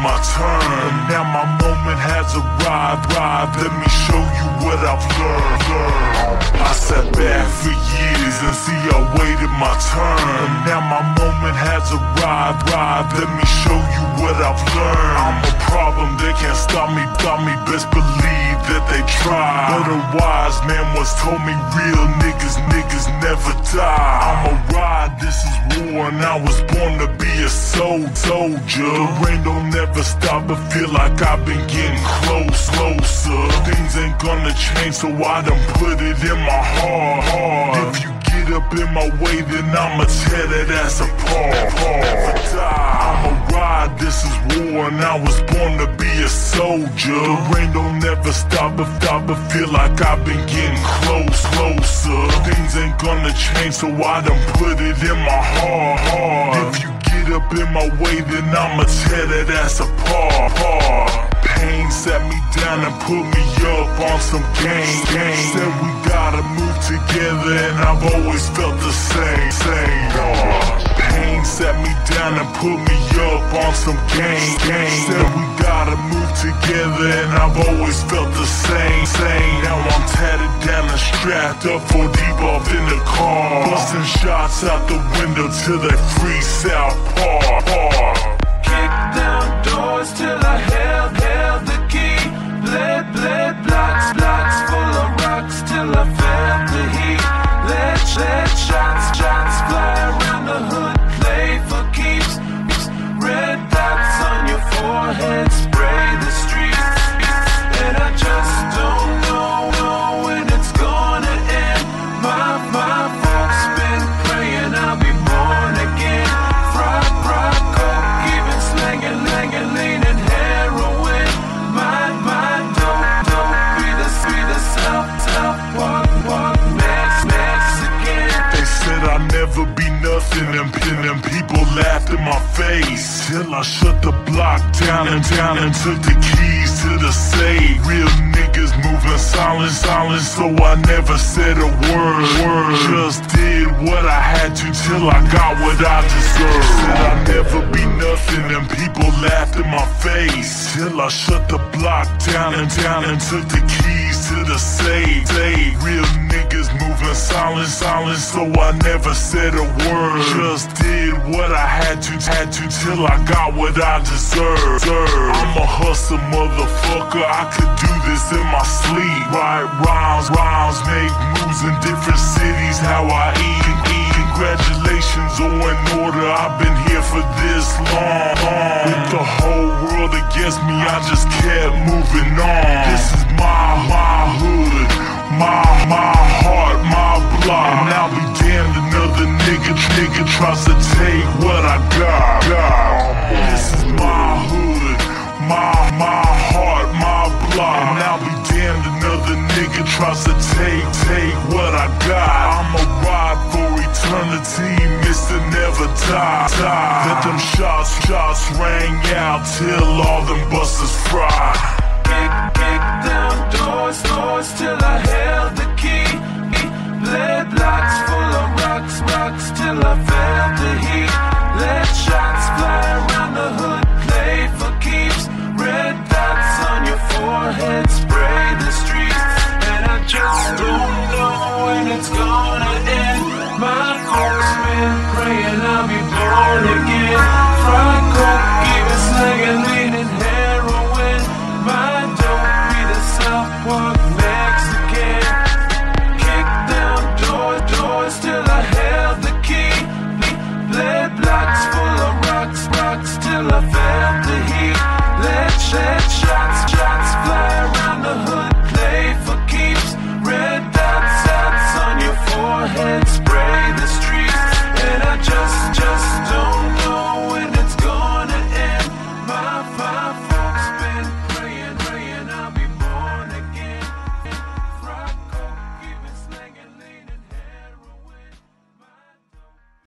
my turn, and now my moment has arrived. Let me show you what I've learned. I sat back for years and see I waited my turn, and now my moment has arrived. Let me show you what I've learned. I'm a problem, they can't stop me. Best believe that they try. But a wise man once told me real niggas never die. I'ma ride, this is war, and I was born to be a soldier. The rain don't never stop, but feel like I've been getting closer. Things ain't gonna change, so I done put it in my heart. If you get up in my way, then I'ma tear that ass apart. Never die, I'ma ride, this is war, and I was born to be a soldier. The rain don't never stop, but feel like I've been getting closer. Things ain't gonna change, so I done put it in my heart. If you get up in my way, then I'ma tear that ass apart. Pain sat me down and put me up on some game. Said we gotta move together, and I've always felt the same. Pain sat me down and put me up on some game. Said we gotta move together, and I've always felt the same. Now I'm tatted down and strapped up, 4 deep off in the car, busting shots out the window till they freeze out. Kick down doors till I held the key. Bled blocks full of rocks till I felt the heat. Let shots fly around the hood, play for keeps. Red dots on your forehead, spray the streets. And I just don't know when it's gonna end. My folks been praying I'll be born again. Fried coke, even slanging, leaning heroin. My dope, be the South Mexican. They said I'd never be nothing, and people laughed in my face. Till I shut the block down and took the keys to the safe. Real niggas moving silent, so I never said a word. Just did what I had to till I got what I deserved. Said I'd never be nothing, and people laughed in my face. Till I shut the block down and took the keys to the safe. Real niggas moving silent, so I never said a word. Just did what I had to till I got what I deserve. I'm a hustle motherfucker, I could do this in my sleep. Write rhymes, make moves in different cities, how I eat. Congratulations on order, I've been here for this long. With the whole world against me, I just kept moving on. This is my hood, my heart, my block. And I'll be damned another nigga tries to take what I got. This is my hood, my heart, my block. And I'll be damned another nigga tries to take what I got. I'ma ride for eternity, Mr. Never Die. Let them shots rang out till all them busters fry.